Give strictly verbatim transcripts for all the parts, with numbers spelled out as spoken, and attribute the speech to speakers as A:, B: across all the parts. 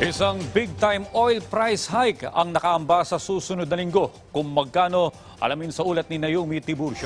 A: Isang big-time oil price hike ang nakaamba sa susunod na linggo. Kung magkano, alamin sa ulat ni Naomi Tiburcio.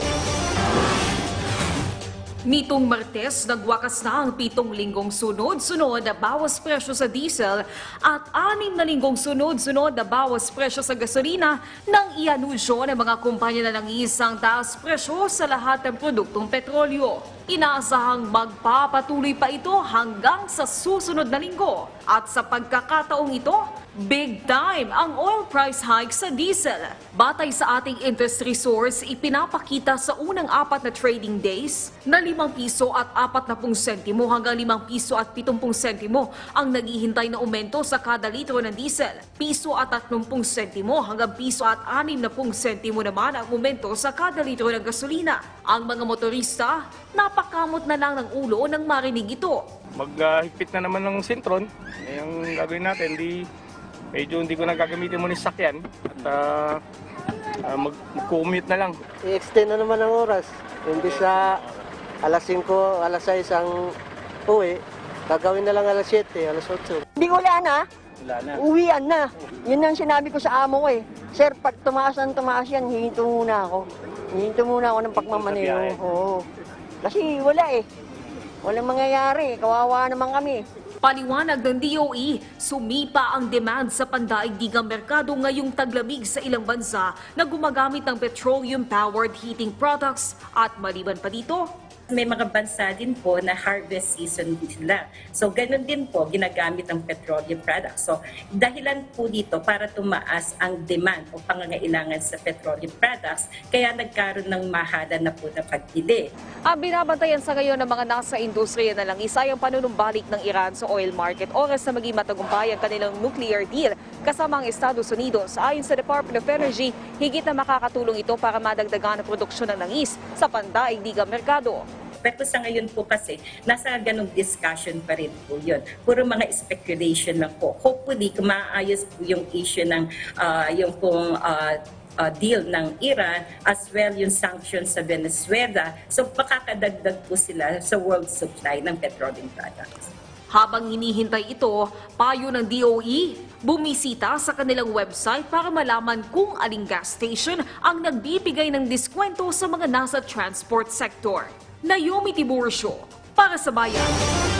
B: Nitong Martes, nagwakas na ang pitong linggong sunod-sunod na bawas presyo sa diesel at anim na linggong sunod-sunod na bawas presyo sa gasolina nang ianunsyo ng mga kumpanya na nangisang taas presyo sa lahat ng produktong petrolyo. Inaasahang magpapatuloy pa ito hanggang sa susunod na linggo. At sa pagkakataong ito, big time ang oil price hike sa diesel. Batay sa ating industry source, ipinapakita sa unang apat na trading days na limang piso at apat na pung sentimo hanggang limang piso at pitumpung sentimo ang naghihintay na aumento sa kada litro ng diesel. Piso at tatlumpung sentimo hanggang piso at anim na pung sentimo naman ang aumento sa kada litro ng gasolina. Ang mga motorista, napakamot na lang ng ulo nang marinig ito.
C: Maghigpit na naman ng sintron, eh, ang gagawin natin, di, medyo hindi ko na gagamitin mo ni sakyan at uh, uh, mag-commute na lang.
D: I-extend na naman ang oras. Hindi sa alas singko, alas sais ang uwi, gagawin na lang alas siyete, alas otso.
E: Hindi ko wala na.
C: Wala na.
E: Uwian na. Yun ang sinabi ko sa amo ko eh. Sir, pag tumaas ang tumaas yan, hihinto muna ako. Hihinto muna ako ng pagmamaneho. Oo. Kasi wala eh. Walang mangyayari. Kawawa naman kami.
B: Paliwanag ng D O E, sumipa ang demand sa pandaigdigang merkado ngayong taglamig sa ilang bansa na gumagamit ng petroleum-powered heating products at maliban pa dito,
F: may mga bansa din po na harvest season sila. So, ganun din po ginagamit ang petroleum products. So, dahilan po dito para tumaas ang demand o pangangailangan sa petroleum products, kaya nagkaroon ng mahada na po na pagbili.
B: ang binabantayan sa ngayon ng mga nasa industriya na langis ay ang panunumbalik ng Iran sa oil market oras na maging matagumpay ang kanilang nuclear deal kasama ang Estados Unidos. Ayon sa Department of Energy, higit na makakatulong ito para madagdagan ang produksyon ng langis sa pandaigdigang merkado.
F: Pero sa ngayon po kasi, nasa ganong discussion pa rin po yun. Puro mga speculation lang po. Hopefully, kung maayos po yung issue ng uh, yung pong uh, uh, deal ng Iran as well yung sanctions sa Venezuela, so makakadagdag po sila sa world supply ng petroleum products.
B: Habang hinihintay ito, payo ng D O E, bumisita sa kanilang website para malaman kung aling gas station ang nagbibigay ng diskwento sa mga nasa transport sector. Naomi Tiburcio, para sa Bayan.